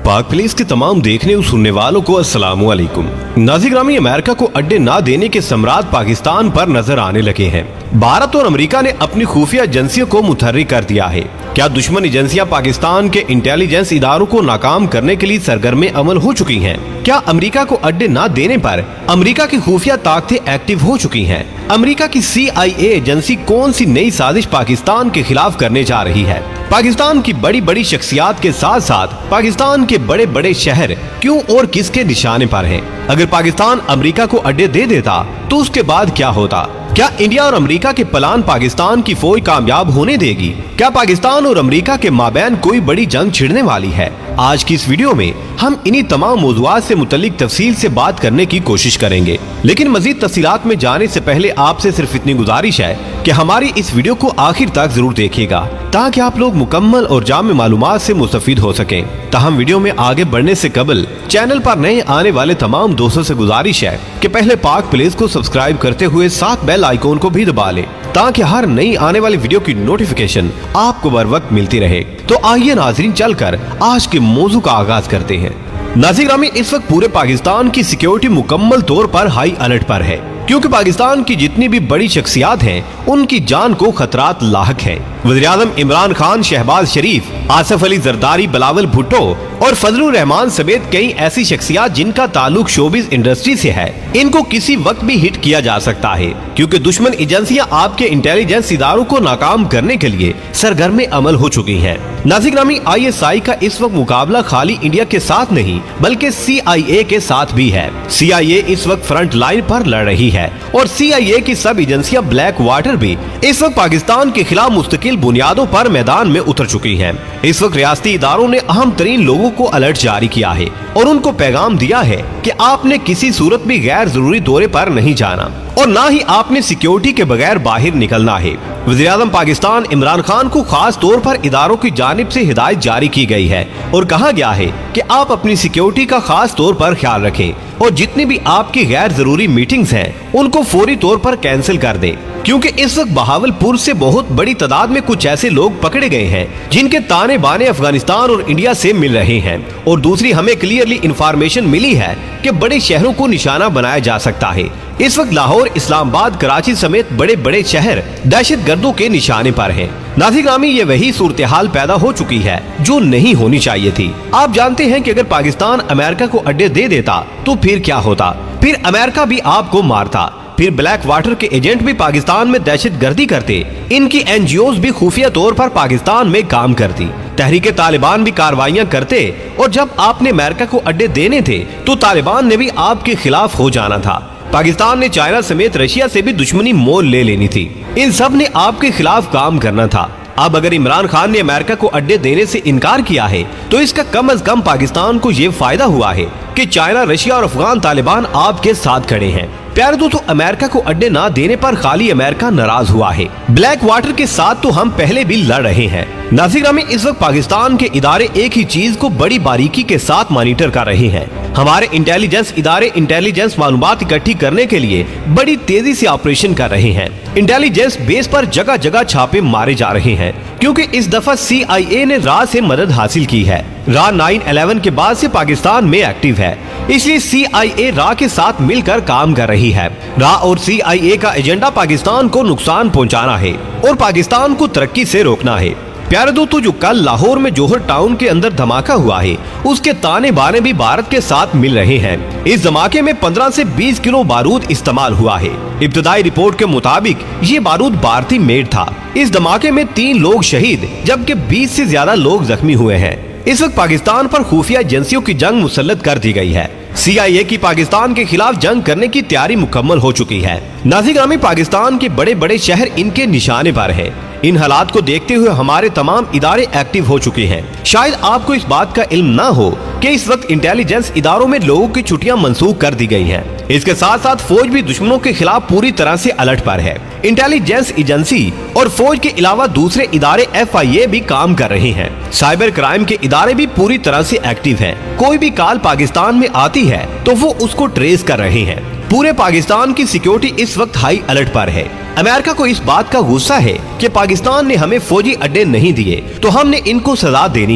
पाक प्लेस के तमाम देखने और सुनने वालों को अस्सलामु अलैकुम। नाज़िर-ए-गिरामी, अमेरिका को अड्डे ना देने के सम्राट पाकिस्तान पर नजर आने लगे हैं। भारत और अमेरिका ने अपनी खुफिया एजेंसियों को मुतहर्रिक कर दिया है। क्या दुश्मन एजेंसियां पाकिस्तान के इंटेलिजेंस इदारों को नाकाम करने के लिए सरगर्म अमल हो चुकी हैं? क्या अमेरिका को अड्डे न देने पर अमेरिका की खुफिया ताकतें एक्टिव हो चुकी हैं? अमेरिका की CIA एजेंसी कौन सी नई साजिश पाकिस्तान के खिलाफ करने जा रही है? पाकिस्तान की बड़ी बड़ी शख्सियात के साथ साथ पाकिस्तान के बड़े बड़े शहर क्यों और किसके निशाने पर हैं? अगर पाकिस्तान अमेरिका को अड्डे दे देता तो उसके बाद क्या होता? क्या इंडिया और अमेरिका के प्लान पाकिस्तान की फौज कामयाब होने देगी? क्या पाकिस्तान और अमेरिका के माबैन कोई बड़ी जंग छिड़ने वाली है? आज की इस वीडियो में हम इन्हीं तमाम मौज़ूआत से मुतल्लिक तफसील से बात करने की कोशिश करेंगे। लेकिन मजीद तफसीलात में जाने से पहले आपसे सिर्फ इतनी गुजारिश है कि हमारी इस वीडियो को आखिर तक जरूर देखिएगा ताकि आप लोग मुकम्मल और जामे मालूमात से मुस्तफीद हो सकें। ताहम वीडियो में आगे बढ़ने से कबल चैनल पर नए आने वाले तमाम दोस्तों से गुजारिश है कि पहले पाक प्लेस को सब्सक्राइब करते हुए साथ बेल आइकॉन को भी दबा लें ताकि हर नई आने वाली वीडियो की नोटिफिकेशन आपको बर वक्त मिलती रहे। तो आइए नाज़रीन, चलकर आज के मौजू का आगाज करते हैं। नाज़िर-ए-गिरामी, इस वक्त पूरे पाकिस्तान की सिक्योरिटी मुकम्मल तौर पर हाई अलर्ट पर है, क्योंकि पाकिस्तान की जितनी भी बड़ी शख्सियात हैं उनकी जान को खतरात लाहक है। वज़ीर-ए-आज़म इमरान खान, शहबाज शरीफ, आसिफ अली जरदारी, बिलावल भुट्टो और फजलुर रहमान समेत कई ऐसी शख्सियात जिनका ताल्लुक शोबिज इंडस्ट्री से है, इनको किसी वक्त भी हिट किया जा सकता है, क्योंकि दुश्मन एजेंसियां आपके इंटेलिजेंस इदारों को नाकाम करने के लिए सरगर्म अमल हो चुकी हैं। नाज़िर-ए-गिरामी, ISI का इस वक्त मुकाबला खाली इंडिया के साथ नहीं बल्कि CIA के साथ भी है। CIA इस वक्त फ्रंट लाइन पर लड़ रही है और CIA की सब एजेंसियां ब्लैक वाटर भी इस वक्त पाकिस्तान के खिलाफ मुस्तकिल बुनियादों पर मैदान में उतर चुकी हैं। इस वक्त रियासती इदारों ने अहम तरीन लोगों को अलर्ट जारी किया है और उनको पैगाम दिया है कि आपने किसी सूरत भी गैर जरूरी दौरे पर नहीं जाना और ना ही आपने सिक्योरिटी के बगैर बाहर निकलना है। वज़ीर-ए-आज़म पाकिस्तान इमरान खान को खास तौर पर इदारों की जानिब से हिदायत जारी की गई है और कहा गया है कि आप अपनी सिक्योरिटी का खास तौर पर ख्याल रखें और जितनी भी आपकी गैर जरूरी मीटिंग्स हैं उनको फौरी तौर पर कैंसिल कर दें, क्योंकि इस वक्त बहावलपुर से बहुत बड़ी तादाद में कुछ ऐसे लोग पकड़े गए हैं जिनके ताने बाने अफगानिस्तान और इंडिया से मिल रहे हैं। और दूसरी, हमें क्लियरली इंफॉर्मेशन मिली है कि बड़े शहरों को निशाना बनाया जा सकता है। इस वक्त लाहौर, इस्लामाबाद, कराची समेत बड़े बड़े शहर दहशत गर्दों के निशाने पर हैं। नाज़िर-ए-गिरामी, ये वही सूरत हाल पैदा हो चुकी है जो नहीं होनी चाहिए थी। आप जानते हैं कि अगर पाकिस्तान अमेरिका को अड्डे दे देता तो फिर क्या होता? फिर अमेरिका भी आपको मारता, फिर ब्लैक वाटर के एजेंट भी पाकिस्तान में दहशत गर्दी करते, इनकी NGOs भी खुफिया तौर पर पाकिस्तान में काम करती, तहरीके तालिबान भी कार्रवाइयां करते और जब आपने अमेरिका को अड्डे देने थे तो तालिबान ने भी आपके खिलाफ हो जाना था। पाकिस्तान ने चाइना समेत रशिया से भी दुश्मनी मोल ले लेनी थी। इन सब ने आपके खिलाफ काम करना था। अब अगर इमरान खान ने अमेरिका को अड्डे देने से इनकार किया है तो इसका कम अज कम पाकिस्तान को ये फायदा हुआ है कि चाइना, रशिया और अफगान तालिबान आपके साथ खड़े हैं। प्यारे दोस्तों, अमेरिका को अड्डे ना देने पर खाली अमेरिका नाराज हुआ है, ब्लैक वाटर के साथ तो हम पहले भी लड़ रहे हैं। नाज़िर-ए-गिरामी, इस वक्त पाकिस्तान के इदारे एक ही चीज को बड़ी बारीकी के साथ मॉनिटर कर रहे हैं। हमारे इंटेलिजेंस इदारे इंटेलिजेंस मालूमात इकट्ठी करने के लिए बड़ी तेजी से ऑपरेशन कर रहे हैं। इंटेलिजेंस बेस पर जगह जगह छापे मारे जा रहे हैं, क्योंकि इस दफा CIA ने रा से मदद हासिल की है। रा 9/11 के बाद से पाकिस्तान में एक्टिव है, इसलिए CIA रा के साथ मिलकर काम कर रही है। रा और CIA का एजेंडा पाकिस्तान को नुकसान पहुंचाना है और पाकिस्तान को तरक्की से रोकना है। प्यारे दोस्तों, जो कल लाहौर में जौहर टाउन के अंदर धमाका हुआ है उसके ताने बाने भी भारत के साथ मिल रहे हैं। इस धमाके में 15 से 20 किलो बारूद इस्तेमाल हुआ है। इब्तदाई रिपोर्ट के मुताबिक ये बारूद भारतीय मेड था। इस धमाके में 3 लोग शहीद जबकि 20 से ज्यादा लोग जख्मी हुए हैं। इस वक्त पाकिस्तान पर खुफिया एजेंसियों की जंग मुसल्लत कर दी गई है। CIA की पाकिस्तान के खिलाफ जंग करने की तैयारी मुकम्मल हो चुकी है। नाज़िर-ए-गिरामी, पाकिस्तान के बड़े बड़े शहर इनके निशाने पर है। इन हालात को देखते हुए हमारे तमाम इदारे एक्टिव हो चुके हैं। शायद आपको इस बात का इल्म ना हो कि इस वक्त इंटेलिजेंस इदारों में लोगों की छुट्टियां मंसूख कर दी गई हैं। इसके साथ साथ फौज भी दुश्मनों के खिलाफ पूरी तरह से अलर्ट पर है। इंटेलिजेंस एजेंसी और फौज के अलावा दूसरे इदारे FIA भी काम कर रहे हैं। साइबर क्राइम के इदारे भी पूरी तरह से एक्टिव हैं। कोई भी कॉल पाकिस्तान में आती है तो वो उसको ट्रेस कर रहे हैं। पूरे पाकिस्तान की सिक्योरिटी इस वक्त हाई अलर्ट पर है। अमेरिका को इस बात का गुस्सा है कि पाकिस्तान ने हमें फौजी अड्डे नहीं दिए तो हमने इनको सजा देनी है।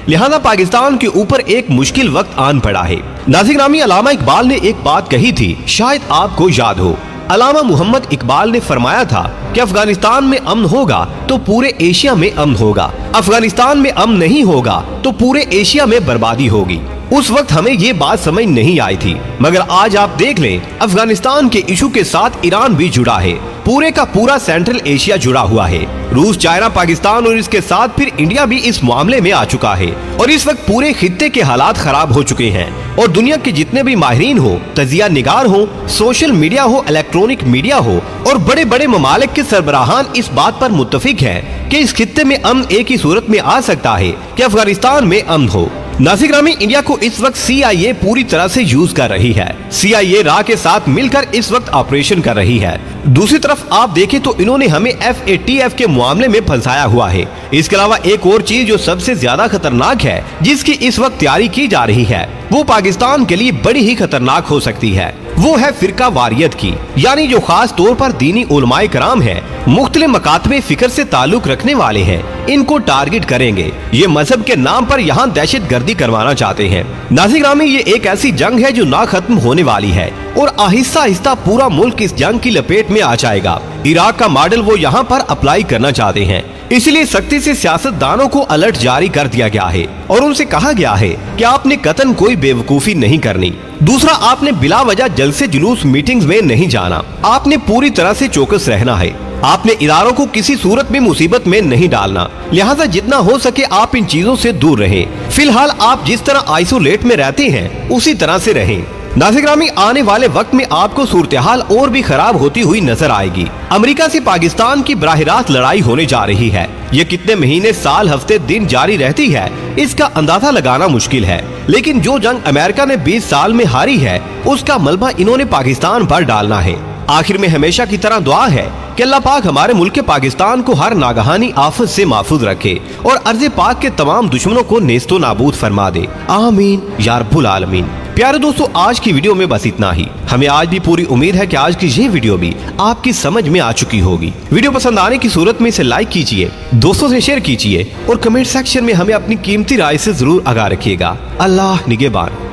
लिहाजा पाकिस्तान के ऊपर एक मुश्किल वक्त आन पड़ा है। नाज़िर अल्लामा इकबाल ने एक बात कही थी, शायद आपको याद हो। अल्लामा मोहम्मद इकबाल ने फरमाया था कि अफगानिस्तान में अमन होगा तो पूरे एशिया में अमन होगा, अफगानिस्तान में अमन नहीं होगा तो पूरे एशिया में बर्बादी होगी। उस वक्त हमें ये बात समझ नहीं आई थी, मगर आज आप देख लें, अफगानिस्तान के इशू के साथ ईरान भी जुड़ा है, पूरे का पूरा सेंट्रल एशिया जुड़ा हुआ है। रूस, चाइना, पाकिस्तान और इसके साथ फिर इंडिया भी इस मामले में आ चुका है और इस वक्त पूरे खित्ते के हालात खराब हो चुके हैं और दुनिया के जितने भी माहिरीन हो, तजिया निगार हो, सोशल मीडिया हो, इलेक्ट्रॉनिक मीडिया हो और बड़े बड़े ममालिक के सरबराहान इस बात पर मुत्तफिक है कि इस खित्ते में अमन एक ही सूरत में आ सकता है कि अफगानिस्तान में अमन हो। नाज़िर इंडिया को इस वक्त CIA पूरी तरह से यूज कर रही है। CIA रा के साथ मिलकर इस वक्त ऑपरेशन कर रही है। दूसरी तरफ आप देखें तो इन्होंने हमें FATF के मामले में फंसाया हुआ है। इसके अलावा एक और चीज जो सबसे ज्यादा खतरनाक है, जिसकी इस वक्त तैयारी की जा रही है, वो पाकिस्तान के लिए बड़ी ही खतरनाक हो सकती है। वो है फिरका वारियत की, यानी जो खास तौर पर दीनी उलमाए कराम है, मुख्तलिफ मकातबे फिक्र से ताल्लुक रखने वाले हैं, इनको टारगेट करेंगे। ये मजहब के नाम पर यहाँ दहशत गर्दी करवाना चाहते हैं। नाज़िर ये एक ऐसी जंग है जो ना खत्म होने वाली है और आहिस्ता आहिस्ता पूरा मुल्क इस जंग की लपेट में आ जाएगा। इराक का मॉडल वो यहाँ पर अप्लाई करना चाहते हैं, इसलिए सख्ती से सियासतदानों को अलर्ट जारी कर दिया गया है और उनसे कहा गया है कि आपने कतन कोई बेवकूफी नहीं करनी। दूसरा, आपने बिला वजह जलसे जुलूस मीटिंग्स में नहीं जाना, आपने पूरी तरह से चौकस रहना है, आपने इदारों को किसी सूरत में मुसीबत में नहीं डालना। लिहाजा जितना हो सके आप इन चीजों से दूर रहें। फिलहाल आप जिस तरह आइसोलेट में रहते हैं उसी तरह से रहें। नाज़िर आने वाले वक्त में आपको सूरत हाल और भी खराब होती हुई नजर आएगी। अमेरिका से पाकिस्तान की बराह रास्त लड़ाई होने जा रही है। ये कितने महीने, साल, हफ्ते, दिन जारी रहती है, इसका अंदाजा लगाना मुश्किल है, लेकिन जो जंग अमेरिका ने 20 साल में हारी है, उसका मलबा इन्होंने पाकिस्तान पर डालना है। आखिर में हमेशा की तरह दुआ है कि अल्लाह पाक हमारे मुल्क पाकिस्तान को हर नागहानी आफत से महफूज रखे और अर्ज़ पाक के तमाम दुश्मनों को नेस्तो नाबूद फरमा दे। आमीन या रब्बुल आलमीन। प्यारे दोस्तों, आज की वीडियो में बस इतना ही। हमें आज भी पूरी उम्मीद है कि आज की ये वीडियो भी आपकी समझ में आ चुकी होगी। वीडियो पसंद आने की सूरत में इसे लाइक कीजिए, दोस्तों से शेयर कीजिए और कमेंट सेक्शन में हमें अपनी कीमती राय से जरूर आगाह रखिएगा। अल्लाह निगहबान।